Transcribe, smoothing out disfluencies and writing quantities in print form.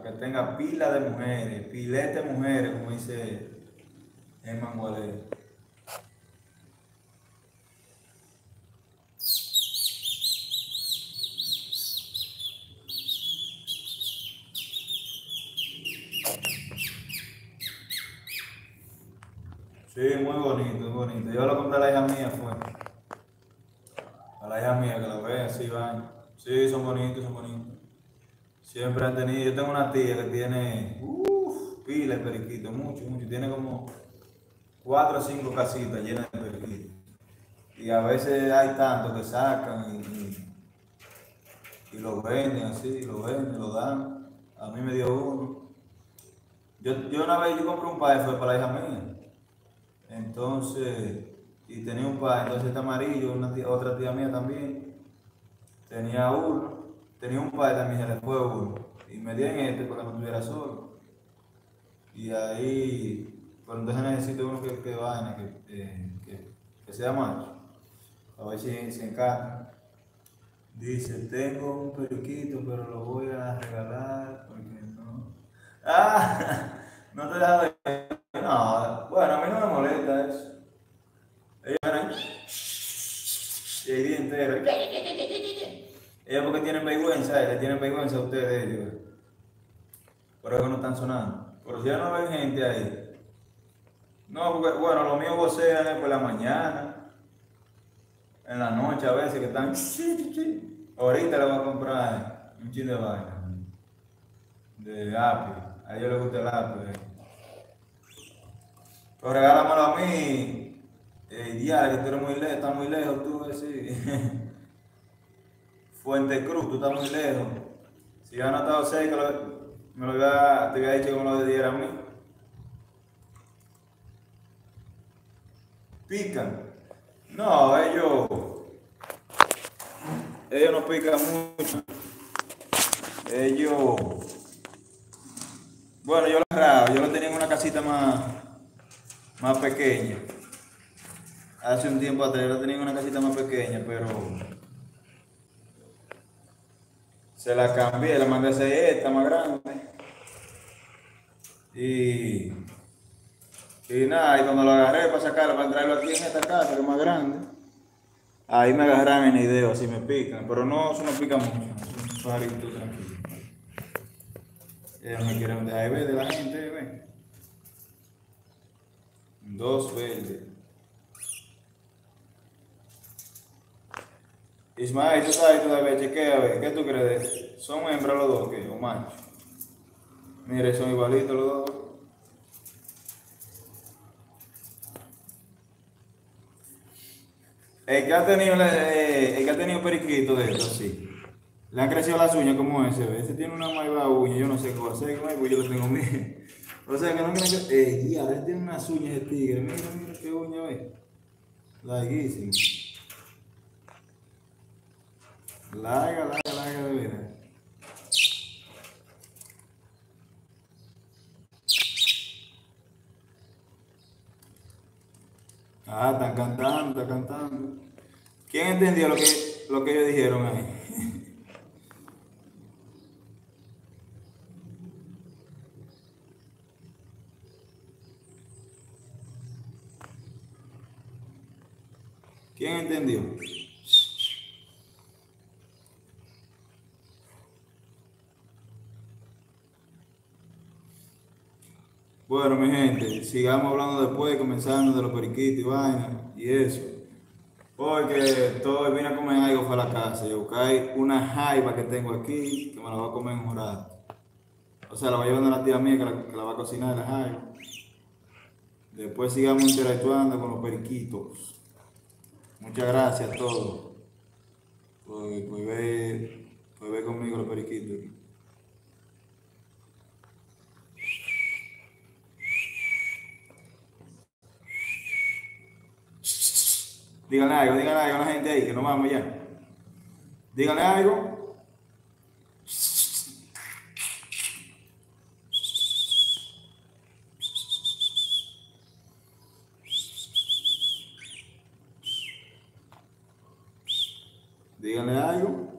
que tenga pila de mujeres, pilete de mujeres, como dice el Mangualé. Sí, muy bonito, muy bonito. Yo lo compré a la hija mía, fue. A la hija mía que lo vea, así van. Sí, son bonitos, son bonitos. Siempre han tenido. Yo tengo una tía que tiene, pila de periquitos, mucho, mucho. Tiene como 4 o 5 casitas llenas de periquitos. Y a veces hay tantos que sacan y lo venden así, lo venden, lo dan. A mí me dio uno. Yo una vez yo compré un par, fue para la hija mía. Entonces, y tenía un par, entonces este amarillo, otra tía mía también, tenía uno, tenía un par también, se le fue uno. Y me di en este para que no estuviera solo. Y ahí, pero entonces necesito uno que vaina, que sea macho. A ver si se encaja. Dice, tengo un periquito, pero lo voy a regalar porque no. ¡Ah! No te deja de. No, bueno, a mí no me molesta eso. Ellos ganan y el día entero. Ellos porque tienen vergüenza, le tienen vergüenza a ustedes ellos. Por eso no están sonando. Pero si ya no ven gente ahí. No, porque bueno, los míos vocean por la mañana, en la noche a veces que están. Ahorita le voy a comprar un chin de vaina. De lápiz. A ellos les gusta el lápiz. Pero regálamelo a mí. Ya, que tú eres muy lejos, estás muy lejos tú, sí. Fuente Cruz, tú estás muy lejos. Si yo no estado cerca, te había dicho que me lo diera a mí. Pican. No, ellos no pican mucho. Ellos, bueno, yo lo agarraba, yo lo tenía en una casita más pequeña. Hace un tiempo atrás yo lo tenía en una casita más pequeña, pero se la cambié, la mandé a hacer esta más grande. Y, y nada, y cuando lo agarré para sacarlo, para traerlo aquí en esta casa, que es más grande, ahí me agarran en idea, así me pican, pero no, eso no pica mucho, es un pajarito tranquilo. Ellos me quieren dejar ver de la gente, ve. 2 verdes. Ismael, tú sabes todavía, chequea, a ver, ¿qué tú crees? ¿Son hembras los dos, qué? ¿O machos? Mire, son igualitos los dos. El que ha tenido periquito de esto, sí. Le han crecido las uñas como ese, ¿ve? Ese tiene una maiva uña, yo no sé qué va a hacer, pues yo lo tengo mío. O sea que no quieren que. Ya, ese tiene unas uñas de tigre, mira, mira qué uña, ve. Larguísimo. Larga, larga, larga de veras. Ah, están cantando, están cantando. ¿Quién entendió lo que ellos dijeron ahí? ¿Quién entendió? Bueno, mi gente, sigamos hablando después, comenzando de los periquitos y vaina y eso. Porque todo vine a comer algo fue a la casa. Yo busqué una jaiba que tengo aquí, que me la voy a comer en un rato. O sea, la voy a llevar a la tía mía que la va a cocinar la jaiba. Después sigamos interactuando con los periquitos. Muchas gracias a todos por ver conmigo los periquitos. Díganle algo a la gente ahí, que no vamos ya. Díganle algo. Díganle algo.